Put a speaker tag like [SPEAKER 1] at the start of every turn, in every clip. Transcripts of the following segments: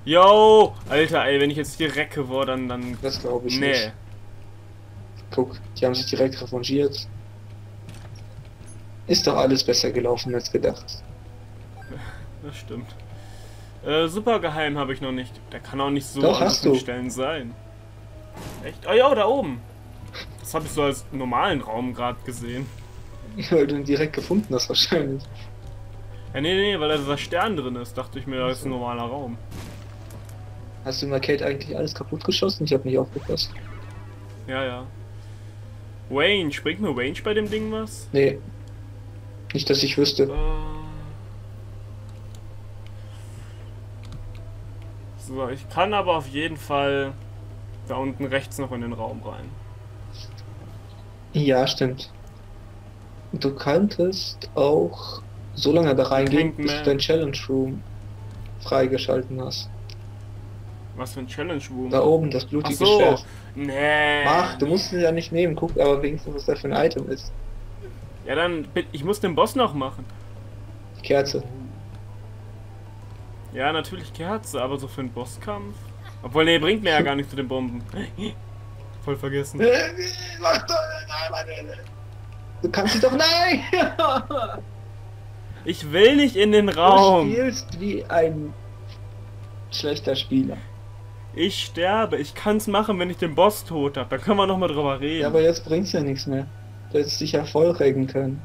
[SPEAKER 1] Yo! Alter, ey, wenn ich jetzt hier recke, wo, dann...
[SPEAKER 2] Das glaube ich
[SPEAKER 1] Nee.
[SPEAKER 2] nicht. Guck, die haben sich direkt revanchiert. Ist doch alles besser gelaufen als gedacht.
[SPEAKER 1] Das stimmt. Super geheim habe ich noch nicht. Der kann auch nicht so
[SPEAKER 2] Doch,
[SPEAKER 1] an
[SPEAKER 2] hast
[SPEAKER 1] so vielen
[SPEAKER 2] du.
[SPEAKER 1] Stellen sein. Echt? Oh ja, da oben. Das habe ich so als normalen Raum gerade gesehen.
[SPEAKER 2] Weil du ihn direkt gefunden hast wahrscheinlich.
[SPEAKER 1] Ja, nee, weil da dieser Stern drin ist, dachte ich mir, das ist ein normaler Raum.
[SPEAKER 2] Hast du im Arcade eigentlich alles kaputt geschossen? Ich habe nicht aufgepasst.
[SPEAKER 1] Ja, ja. Range, bringt mir Range bei dem Ding was?
[SPEAKER 2] Nee. Nicht, dass ich wüsste.
[SPEAKER 1] So, ich kann aber auf jeden Fall da unten rechts noch in den Raum rein.
[SPEAKER 2] Ja, stimmt. Du könntest auch so lange da reingehen, bis du dein Challenge Room freigeschalten hast.
[SPEAKER 1] Was für ein Challenge Room?
[SPEAKER 2] Da oben, das
[SPEAKER 1] Ach
[SPEAKER 2] blutige
[SPEAKER 1] so.
[SPEAKER 2] Schwert.
[SPEAKER 1] Nee.
[SPEAKER 2] Mach, du musst es ja nicht nehmen, guck aber wenigstens, was da für ein Item ist.
[SPEAKER 1] Ja, dann, ich muss den Boss noch machen.
[SPEAKER 2] Die Kerze.
[SPEAKER 1] Ja, natürlich Kerze, aber so für einen Bosskampf. Obwohl, nee, bringt mir ja gar nichts zu den Bomben. Voll vergessen.
[SPEAKER 2] Mach doch, nein, Mann. Du kannst sie doch, nein!
[SPEAKER 1] Ich will nicht in den
[SPEAKER 2] Du
[SPEAKER 1] Raum.
[SPEAKER 2] spielst wie ein schlechter Spieler.
[SPEAKER 1] Ich sterbe. Ich kann's machen, wenn ich den Boss tot hab. Da können wir noch mal drüber reden.
[SPEAKER 2] Ja, aber jetzt bringt's ja nichts mehr. Du hättest dich ja vollregen können.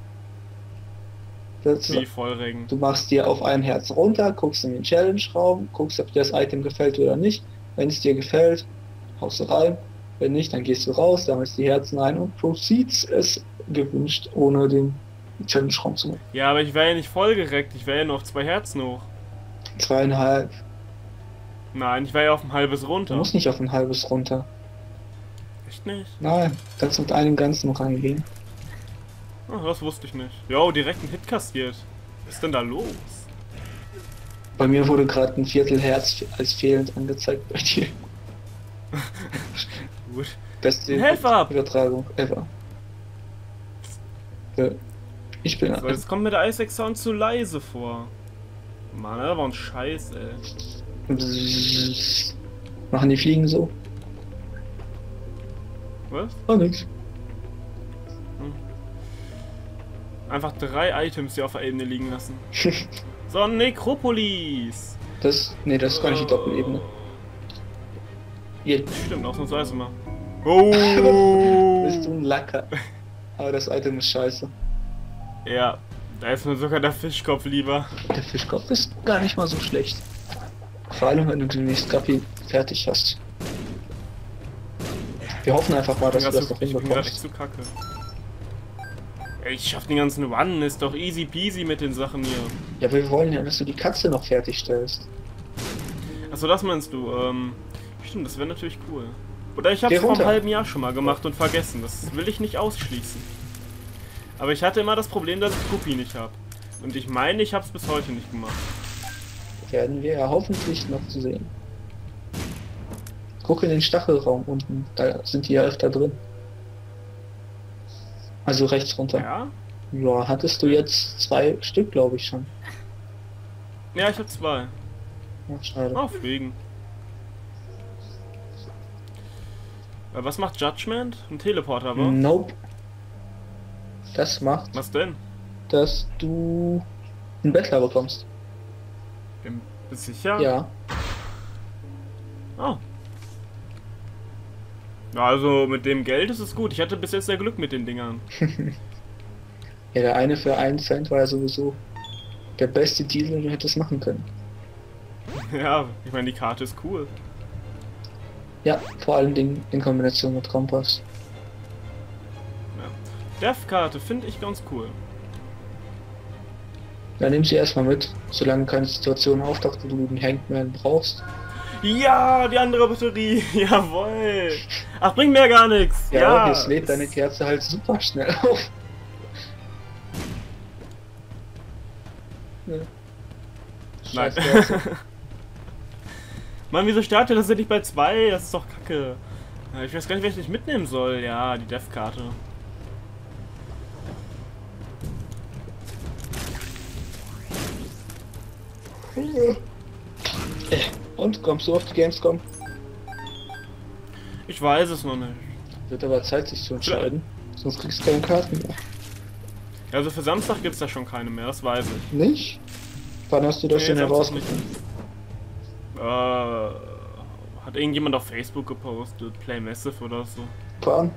[SPEAKER 1] Wie Vollregen.
[SPEAKER 2] Du machst dir auf ein Herz runter, guckst in den Challenge-Raum, guckst, ob dir das Item gefällt oder nicht. Wenn es dir gefällt, haust du rein. Wenn nicht, dann gehst du raus, sammelst die Herzen ein und proceeds es gewünscht, ohne den Challenge-Raum zu machen.
[SPEAKER 1] Ja, aber ich wäre ja nicht voll gereckt. Ich wäre ja nur auf 2 Herzen hoch.
[SPEAKER 2] 2,5.
[SPEAKER 1] Nein, ich wäre ja auf ein halbes
[SPEAKER 2] Du
[SPEAKER 1] runter.
[SPEAKER 2] musst nicht auf ein halbes runter.
[SPEAKER 1] Echt nicht?
[SPEAKER 2] Nein, kannst mit einem Ganzen noch reingehen.
[SPEAKER 1] Oh, das wusste ich nicht. Jo, direkt einen Hit kassiert. Was ist denn da los?
[SPEAKER 2] Bei mir wurde gerade ein Viertelherz als fehlend angezeigt bei dir.
[SPEAKER 1] Gut.
[SPEAKER 2] Beste
[SPEAKER 1] Helfer!
[SPEAKER 2] Übertragung ever. Ja. Ich bin
[SPEAKER 1] So, jetzt kommt mir der Isaac Sound zu leise vor. Mann, das war ein Scheiß, ey.
[SPEAKER 2] Machen die Fliegen so?
[SPEAKER 1] Was?
[SPEAKER 2] Oh, nix.
[SPEAKER 1] Einfach 3 Items hier auf der Ebene liegen lassen. So, Nekropolis!
[SPEAKER 2] Nee, das ist gar nicht die Doppelebene. Hier.
[SPEAKER 1] Stimmt, ausnahmsweise mal. Oh!
[SPEAKER 2] Bist du ein Lacker. Aber das Item ist scheiße.
[SPEAKER 1] Ja, da ist mir sogar der Fischkopf lieber.
[SPEAKER 2] Der Fischkopf ist gar nicht mal so schlecht. Vor allem, wenn du den nächsten Kapi fertig hast. Wir hoffen einfach mal, dass du das noch
[SPEAKER 1] Ich bin grad echt
[SPEAKER 2] hinbekommst.
[SPEAKER 1] zu kacke. Ey, ich schaff den ganzen Run, ist doch easy peasy mit den Sachen hier.
[SPEAKER 2] Ja, wir wollen ja, dass du die Katze noch fertigstellst.
[SPEAKER 1] Achso, das meinst du, stimmt, das wäre natürlich cool. Oder ich hab's
[SPEAKER 2] Geh
[SPEAKER 1] vor einem
[SPEAKER 2] runter.
[SPEAKER 1] halben Jahr schon mal gemacht und vergessen, das will ich nicht ausschließen. Aber ich hatte immer das Problem, dass ich Guppy nicht habe. Und ich meine, ich hab's bis heute nicht gemacht.
[SPEAKER 2] Werden wir ja hoffentlich noch zu sehen. Guck in den Stachelraum unten, da sind die ja öfter drin. Also rechts runter.
[SPEAKER 1] Ja?
[SPEAKER 2] Ja, hattest du jetzt 2 Stück, glaube ich schon.
[SPEAKER 1] Ja, ich hab 2.
[SPEAKER 2] Ja, schade.
[SPEAKER 1] Oh, fliegen. Was macht Judgment? Ein Teleporter, wa?
[SPEAKER 2] Nope. Das macht,
[SPEAKER 1] Was denn?
[SPEAKER 2] dass du einen Bettler bekommst.
[SPEAKER 1] Bist du sicher?
[SPEAKER 2] Ja.
[SPEAKER 1] Oh. Ja, also mit dem Geld ist es gut. Ich hatte bis jetzt sehr Glück mit den Dingern.
[SPEAKER 2] Ja, der eine für 1 Cent war ja sowieso der beste Deal, den du hättest machen können.
[SPEAKER 1] Ja, ich meine, die Karte ist cool.
[SPEAKER 2] Ja, vor allen Dingen in Kombination mit Kompass.
[SPEAKER 1] Ja. Death-Karte finde ich ganz cool.
[SPEAKER 2] Dann nimm sie erstmal mit, solange keine Situation auftaucht, wo du den Hangman brauchst.
[SPEAKER 1] Ja, die andere Batterie. Jawohl. Ach, bringt mir ja gar nichts.
[SPEAKER 2] Ja, jetzt lädt deine Kerze halt super schnell auf. Ja.
[SPEAKER 1] Nein.
[SPEAKER 2] Scheiß Kerze.
[SPEAKER 1] Mann, wieso startet das denn nicht bei 2? Das ist doch kacke. Ich weiß gar nicht, welche ich mitnehmen soll. Ja, die Death-Karte.
[SPEAKER 2] Und kommst du auf die Gamescom?
[SPEAKER 1] Ich weiß es noch nicht.
[SPEAKER 2] Wird aber Zeit, sich zu entscheiden. Sonst kriegst du keine Karten mehr.
[SPEAKER 1] Also für Samstag gibt es da schon keine mehr, das weiß ich.
[SPEAKER 2] Nicht? Wann hast du das denn
[SPEAKER 1] Samstag
[SPEAKER 2] herausgefunden?
[SPEAKER 1] Hat irgendjemand auf Facebook gepostet, Play Massive oder so.
[SPEAKER 2] Wann?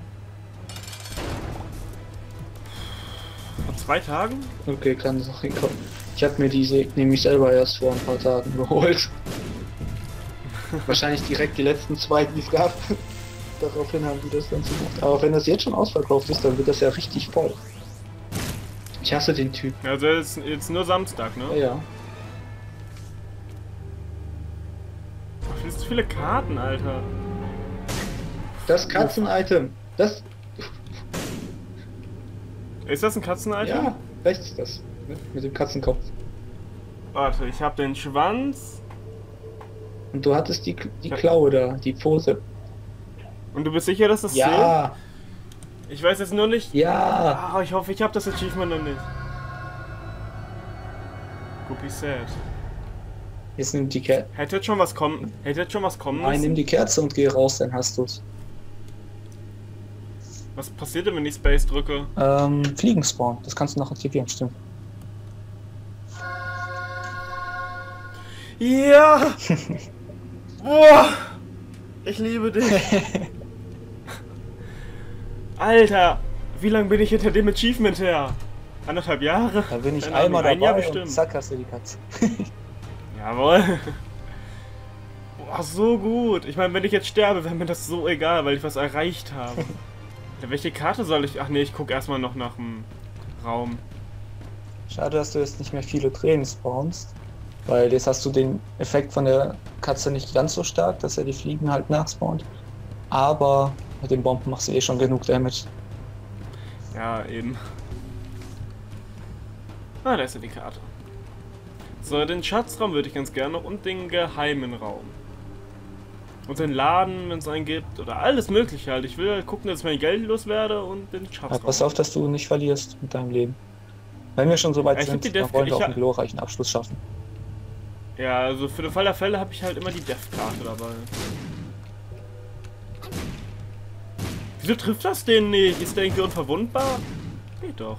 [SPEAKER 1] Vor 2 Tagen?
[SPEAKER 2] Okay, kann es noch hinkommen. Ich habe mir diese nämlich selber erst vor ein paar Tagen geholt. Wahrscheinlich direkt die letzten 2, die es gab. Daraufhin haben die das dann so gemacht. Aber wenn das jetzt schon ausverkauft ist, dann wird das ja richtig voll. Ich hasse den Typ.
[SPEAKER 1] Also jetzt nur Samstag, ne?
[SPEAKER 2] Ja, ja.
[SPEAKER 1] Ach, viel zu viele Karten, Alter.
[SPEAKER 2] Das Katzen-Item. Das.
[SPEAKER 1] Ist das ein Katzen-Item?
[SPEAKER 2] Ja, rechts das. Mit dem Katzenkopf.
[SPEAKER 1] Warte, ich hab den Schwanz.
[SPEAKER 2] Und du hattest die Klaue da, die Pfote.
[SPEAKER 1] Und du bist sicher, dass das
[SPEAKER 2] Ja,
[SPEAKER 1] zählt? Ich weiß jetzt nur nicht.
[SPEAKER 2] ja.
[SPEAKER 1] Ah, ich hoffe, ich habe das Achievement noch nicht. Guppy sad.
[SPEAKER 2] Jetzt nimm die Kerze.
[SPEAKER 1] Hätte jetzt schon was kommen. Hätte jetzt schon was kommen
[SPEAKER 2] Nein, nimm
[SPEAKER 1] müssen.
[SPEAKER 2] die Kerze und geh raus, dann hast du's.
[SPEAKER 1] Was passiert denn, wenn ich Space drücke?
[SPEAKER 2] Fliegenspawn. Das kannst du noch aktivieren, stimmt.
[SPEAKER 1] Ja! Boah! Ich liebe dich! Alter! Wie lange bin ich hinter dem Achievement her? 1,5 Jahre?
[SPEAKER 2] Da bin ich
[SPEAKER 1] Keine Ahnung,
[SPEAKER 2] einmal
[SPEAKER 1] ein Jahr
[SPEAKER 2] dabei und
[SPEAKER 1] bestimmt.
[SPEAKER 2] zack, hast du die Katze.
[SPEAKER 1] Jawohl! Boah, so gut! Ich meine, wenn ich jetzt sterbe, wäre mir das so egal, weil ich was erreicht habe. Ja, welche Karte soll ich... Ach nee, ich gucke erstmal noch nach dem Raum.
[SPEAKER 2] Schade, dass du jetzt nicht mehr viele Tränen spawnst. Weil jetzt hast du den Effekt von der Katze nicht ganz so stark, dass er die Fliegen halt nachspawnt. Aber mit den Bomben machst du eh schon genug Damage.
[SPEAKER 1] Ja, eben. Ah, da ist ja die Karte. So, den Schatzraum würde ich ganz gerne noch und den geheimen Raum. Und den Laden, wenn es einen gibt. Oder alles mögliche halt. Ich will halt gucken, dass ich mein Geld loswerde und den Schatzraum.
[SPEAKER 2] Aber pass auf, dass du nicht verlierst mit deinem Leben. Wenn wir schon so weit
[SPEAKER 1] Ja, ich hab
[SPEAKER 2] sind,
[SPEAKER 1] die
[SPEAKER 2] dann
[SPEAKER 1] Def-
[SPEAKER 2] wollen wir
[SPEAKER 1] ich
[SPEAKER 2] auch
[SPEAKER 1] ha-
[SPEAKER 2] einen glorreichen Abschluss schaffen.
[SPEAKER 1] Ja, also für den Fall der Fälle habe ich halt immer die Death-Karte dabei. Wieso trifft das den nicht? Ist der irgendwie unverwundbar? Geht doch.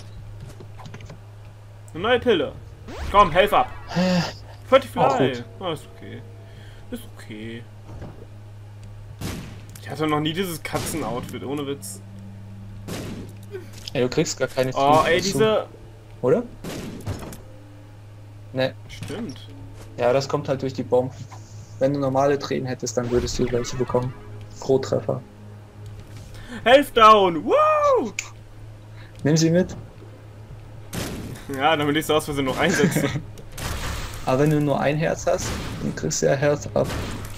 [SPEAKER 1] Eine neue Pille. Komm, helf ab. 45.
[SPEAKER 2] Auch gut.
[SPEAKER 1] Oh, ist okay. Ist okay. Ich hatte noch nie dieses Katzen-Outfit, ohne Witz.
[SPEAKER 2] Ey, du kriegst gar keine
[SPEAKER 1] Oh,
[SPEAKER 2] Fliegen
[SPEAKER 1] ey,
[SPEAKER 2] dazu,
[SPEAKER 1] diese...
[SPEAKER 2] oder? Ne,
[SPEAKER 1] Stimmt.
[SPEAKER 2] ja, das kommt halt durch die Bomben. Wenn du normale Tränen hättest, dann würdest du welche bekommen. Pro-Treffer.
[SPEAKER 1] Health down! Woo!
[SPEAKER 2] Nimm sie mit.
[SPEAKER 1] Ja, damit ich so aus Versehen noch einsetze.
[SPEAKER 2] Aber wenn du nur ein Herz hast, dann kriegst du ja Herz ab.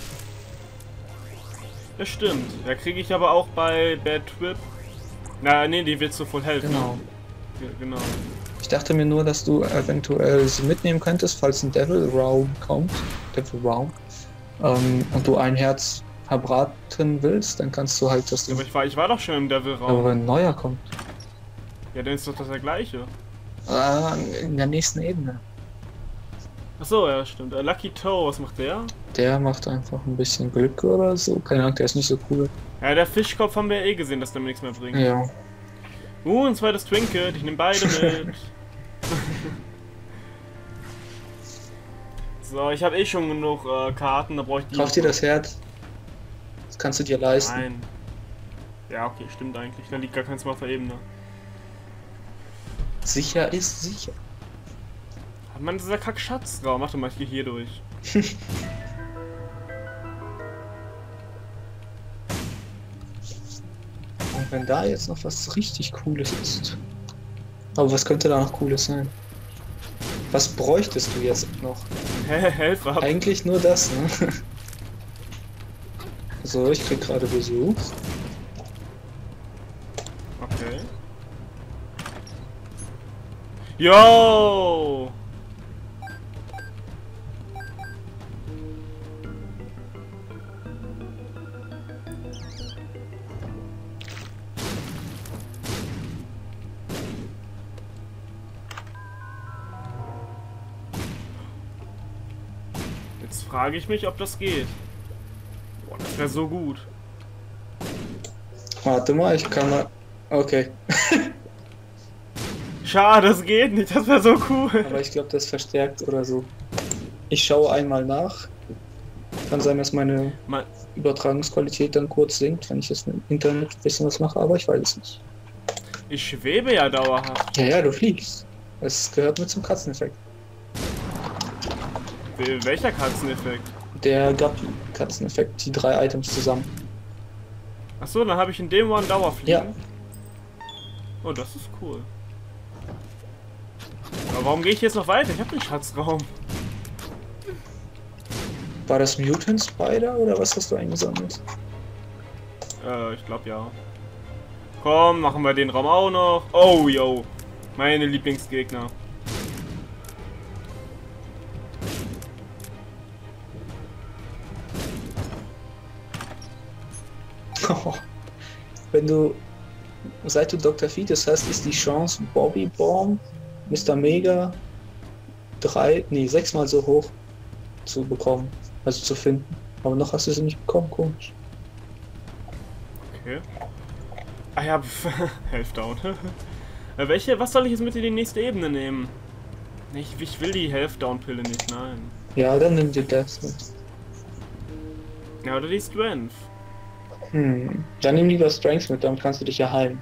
[SPEAKER 1] Das stimmt. Da kriege ich aber auch bei Bad Trip. Na, nee, die willst du voll helfen.
[SPEAKER 2] Genau.
[SPEAKER 1] Ja, genau.
[SPEAKER 2] Ich dachte mir nur, dass du eventuell sie mitnehmen könntest, falls ein Devil Round kommt. Devil Round. Und du ein Herz verbraten willst, dann kannst du halt das.
[SPEAKER 1] Aber ich war doch schon im
[SPEAKER 2] Aber
[SPEAKER 1] Devil-Raum.
[SPEAKER 2] wenn ein neuer kommt.
[SPEAKER 1] Ja, dann ist doch das der gleiche.
[SPEAKER 2] In der nächsten Ebene.
[SPEAKER 1] Achso, ja, stimmt. Lucky Toe, was macht der?
[SPEAKER 2] Der macht einfach ein bisschen Glück oder so. Keine Ahnung, der ist nicht so cool.
[SPEAKER 1] Ja, der Fischkopf haben wir ja eh gesehen, dass der mir nichts mehr bringt.
[SPEAKER 2] Ja.
[SPEAKER 1] Ein zweites Trinket, ich nehme beide mit. So, ich habe eh schon genug Karten, da brauche ich die.
[SPEAKER 2] Kauf dir das Herz. Das kannst du dir leisten.
[SPEAKER 1] Nein. Ja, okay, stimmt eigentlich. Da liegt gar keins mehr auf der Ebene.
[SPEAKER 2] Sicher ist sicher.
[SPEAKER 1] Hat man dieser Kack-Schatzraum? Warte mal, ich gehe hier durch.
[SPEAKER 2] Und wenn da jetzt noch was richtig Cooles ist. Aber was könnte da noch Cooles sein? Was bräuchtest du jetzt noch?
[SPEAKER 1] Helf ab.
[SPEAKER 2] Eigentlich nur das, ne? So, ich krieg gerade Besuch.
[SPEAKER 1] Okay. Yo! Jetzt frage ich mich, ob das geht. Boah, das wäre so gut.
[SPEAKER 2] Warte mal, ich kann mal... Okay.
[SPEAKER 1] Schade, das geht nicht. Das wäre so cool.
[SPEAKER 2] Aber ich glaube, das verstärkt oder so. Ich schaue einmal nach. Kann sein, dass meine Übertragungsqualität dann kurz sinkt, wenn ich jetzt im Internet ein bisschen was mache, aber ich weiß es nicht.
[SPEAKER 1] Ich schwebe ja dauerhaft.
[SPEAKER 2] Ja, ja, du fliegst. Es gehört mit zum Katzeneffekt.
[SPEAKER 1] Welcher Katzeneffekt?
[SPEAKER 2] Der Guppy-Katzeneffekt, die 3 Items zusammen.
[SPEAKER 1] Achso, dann habe ich in dem One Dauerfliegen.
[SPEAKER 2] Ja.
[SPEAKER 1] Oh, das ist cool. Aber warum gehe ich jetzt noch weiter? Ich habe den Schatzraum.
[SPEAKER 2] War das Mutant Spider oder was hast du eingesammelt?
[SPEAKER 1] Ich glaube ja. Komm, machen wir den Raum auch noch. Oh, yo. Meine Lieblingsgegner.
[SPEAKER 2] Wenn du, seit du Dr. Fetus hast, ist die Chance, Bobby Bomb, Mr. Mega 6 mal so hoch zu bekommen, also zu finden. Aber noch hast du sie nicht bekommen, komisch.
[SPEAKER 1] Okay. Ah ja, Health down. Was soll ich jetzt mit in die nächste Ebene nehmen? Ich will die Health down Pille nicht, nein.
[SPEAKER 2] Ja, dann nimm dir das mit.
[SPEAKER 1] Ja, oder die Strength.
[SPEAKER 2] Dann nimm lieber Strength mit, damit kannst du dich ja heilen.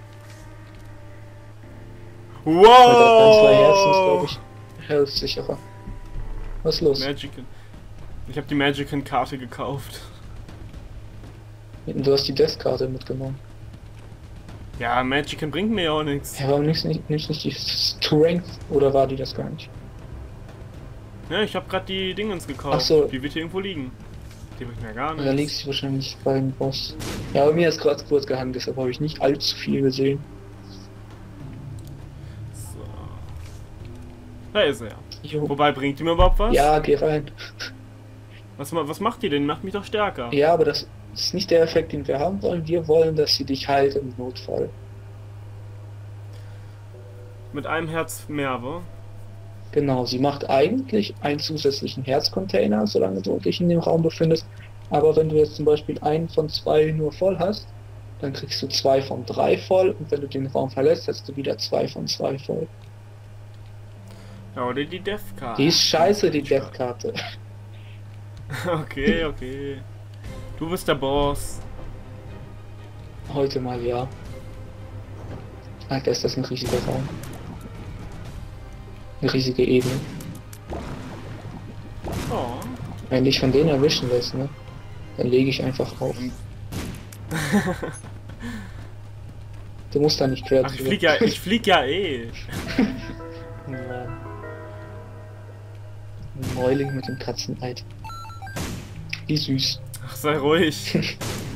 [SPEAKER 1] Wow!
[SPEAKER 2] 2 Herzen ist, glaube ich, Health sicherer. Was ist los?
[SPEAKER 1] Magican. Ich habe die Magican-Karte gekauft.
[SPEAKER 2] Du hast die Death-Karte mitgenommen.
[SPEAKER 1] Ja, Magican bringt mir ja auch nichts.
[SPEAKER 2] Ja, warum nimmst du nicht die Strength? Oder war die das gar nicht?
[SPEAKER 1] Ja, ich habe gerade die Dingens gekauft.
[SPEAKER 2] Ach so.
[SPEAKER 1] Die wird hier irgendwo liegen. Die bringt mir gar
[SPEAKER 2] Da
[SPEAKER 1] nichts.
[SPEAKER 2] liegt sie wahrscheinlich beim Boss. Ja, aber mir ist gerade kurz gehangen, deshalb habe ich nicht allzu viel gesehen.
[SPEAKER 1] So. Da ist er.
[SPEAKER 2] Jo.
[SPEAKER 1] Wobei, bringt die mir überhaupt was?
[SPEAKER 2] Ja, geh rein.
[SPEAKER 1] Was macht die denn? Die macht mich doch stärker.
[SPEAKER 2] Ja, aber das ist nicht der Effekt, den wir haben wollen. Wir wollen, dass sie dich heilt im Notfall.
[SPEAKER 1] Mit einem Herz mehr, wa?
[SPEAKER 2] Genau, sie macht eigentlich einen zusätzlichen Herzcontainer, solange du dich in dem Raum befindest. Aber wenn du jetzt zum Beispiel einen von 2 nur voll hast, dann kriegst du 2 von 3 voll und wenn du den Raum verlässt, hast du wieder 2 von 2 voll.
[SPEAKER 1] Ja, oder die Death-Karte.
[SPEAKER 2] Die ist scheiße, die Death-Karte.
[SPEAKER 1] Okay, okay. Du bist der Boss.
[SPEAKER 2] Heute mal ja. Alter, ist das ein riesiger Raum. Eine riesige Ebene.
[SPEAKER 1] Oh.
[SPEAKER 2] Wenn dich von denen erwischen lässt, ne? Dann lege ich einfach auf. Du musst da nicht quer
[SPEAKER 1] Ach, ich flieg ja eh.
[SPEAKER 2] Ja. Ein Neuling mit dem Katzeneid. Wie süß.
[SPEAKER 1] Ach, sei ruhig.